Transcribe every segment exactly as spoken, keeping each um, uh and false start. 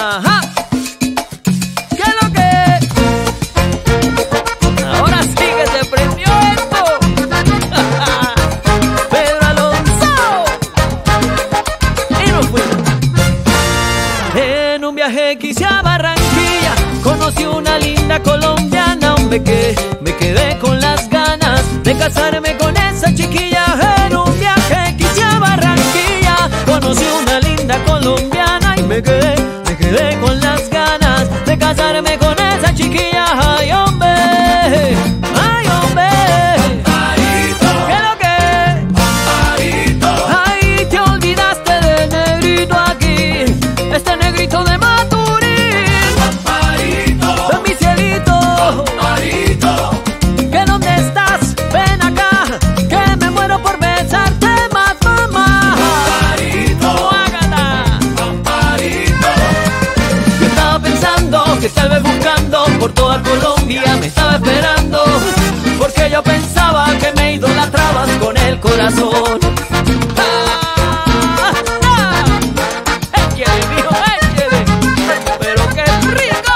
Ajá. ¿Qué es lo que? Ahora sí que se prendió esto. Pedro Alonso. Y nos fuimos. En un viaje quise a Barranquilla, conocí una linda colombiana, hombre, que me quedé con las ganas de casarme con esa chiquilla. En un viaje quise a Barranquilla, conocí una linda colombiana y me quedé, me quedé con las ganas de casarme con esa chiquilla. Ay, hombre, ay, hombre. Amparito, ¿Qué es lo que? Amparito, Ay, te olvidaste del negrito aquí, este negrito de Maturín. Amparito, En mi cielito, Amparito, ¿que dónde estás? Ven acá, que me muero por besarte más, mamá. Amparito, Guácata. Amparito. Yo estaba pensando que tal vez buscando por toda Colombia me estaba esperando, porque yo pensaba que me idolatrabas con el corazón. Ah, ah. Échele, mijo, échele. Pero qué rico.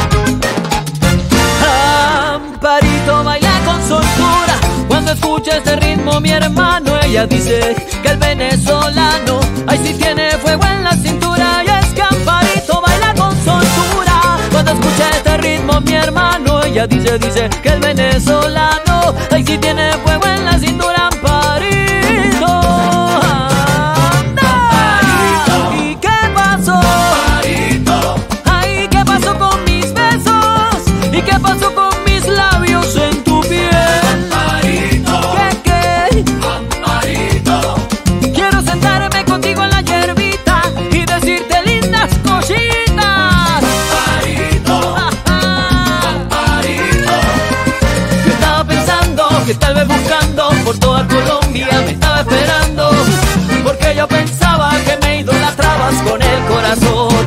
Amparito baila con soltura, cuando escucha este ritmo mi hermano, ella dice que el venezolano ay sí tiene fuego en la cintura. Y es que Amparito baila con soltura, cuando escucha este ritmo mi hermano, ella dice, dice que el venezolano ay sí tiene fuego en la cintura. Amparito, anda. ¿Y qué pasó? Amparito, Ay, ¿qué pasó con mis besos? ¿Y qué pasó con mis labios en tu piel? Amparito, ¿Qué, qué? Amparito, Quiero sentarme contigo en la hierbita y decirte lindas cositas. Amparito, Amparito. Yo estaba pensando que tal vez buscando por toda Colombia me estaba esperando, porque yo pensaba que me idolatrabas con el corazón.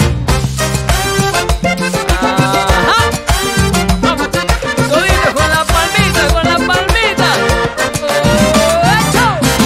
Ajá. Vamos, todito con la palmita, con la palmita. Oh, ¡echo!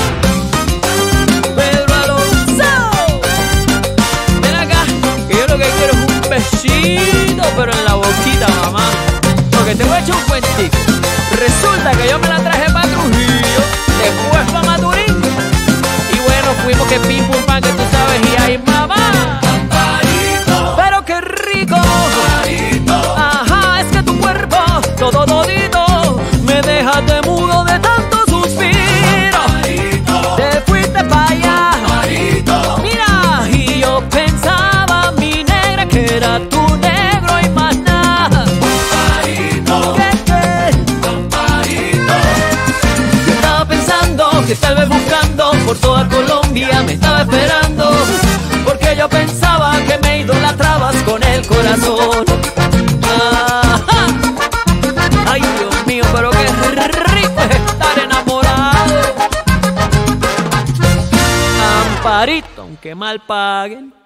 Pedro Alonso. Ven acá, que yo lo que quiero es un besito, pero en la boquita, mamá. Porque te voy a echar un cuentico. Resulta que yo me la traje para Trujillo, después para Maturín, y bueno, fuimos que pim pum pan, que tú sabes, y ay mamá, Amparito, pero qué rico. Amparito, Ajá, es que tu cuerpo, todo todito, me dejaste mudo de tanto suspiro. Amparito, Te fuiste para allá, Amparito, mira, y yo pensaba, mi negra, que era tu negro y más nada. Amparito, ¿Qué, qué? Amparito. Yo estaba pensando que tal vez buscando por toda Colombia me estaba esperando, porque yo pensaba que me idolatrabas con el corazón. Ajá. Ay, Dios mío, pero qué rico es estar enamorado. Amparito, aunque mal paguen.